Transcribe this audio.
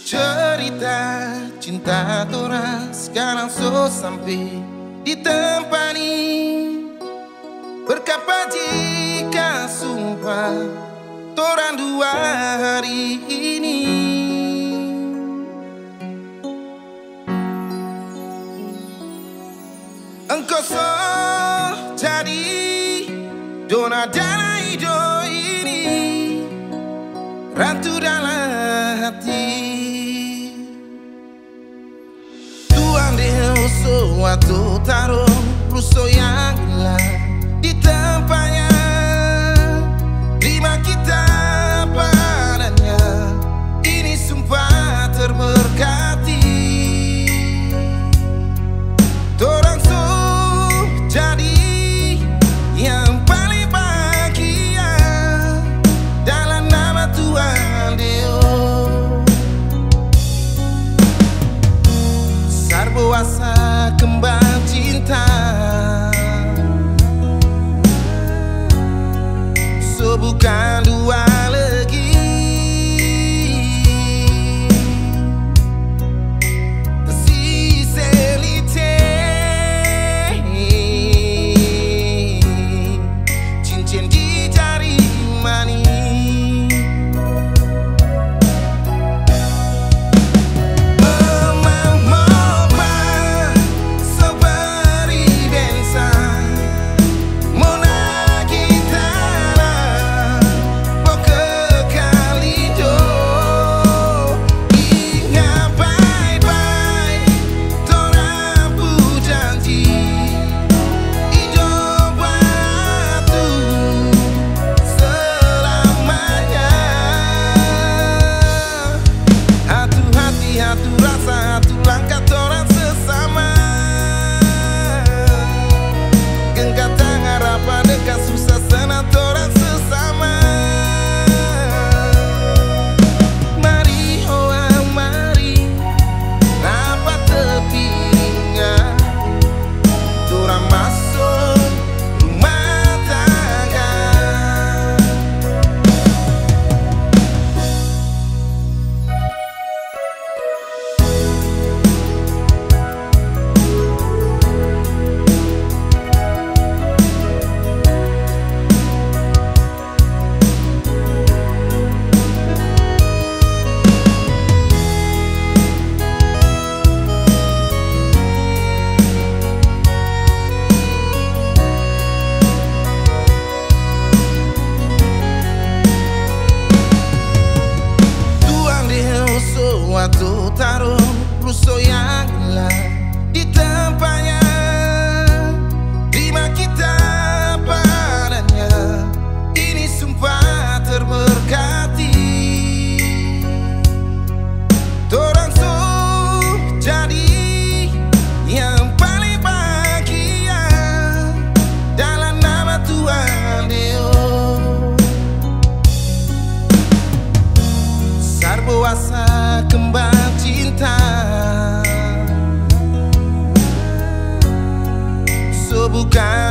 Cerita cinta torang sekarang so sampai di tempat ini. Berkapa jika sumpah torang dua hari ini. Engkau so jadi dona dalam hidup ini, ratu dalam hati. Tuhan dia suatu taruh rusuh yang hilang di tempatnya. Terima kita padanya, ini sumpah terberkati. Torang so jadi yang paling bahagia dalam nama Tuhan Deo. Sarboasa kembang cinta, so bukan dua lagi. Si selite cincin di jari mani. Satu rasa, satu langkah torang sesama. Genggatang harapan dekat susah senang torang sesama. Mari oh mari rapat tepinya, torang masuk rumah tangga. Suatu taruh rusuh yang hilang di tempatnya. Terima kita padanya, ini sumpah terberkati. Torang so jadi yang paling bahagia dalam nama Tuhan Deo. Sarboasa kembang cinta, so bukan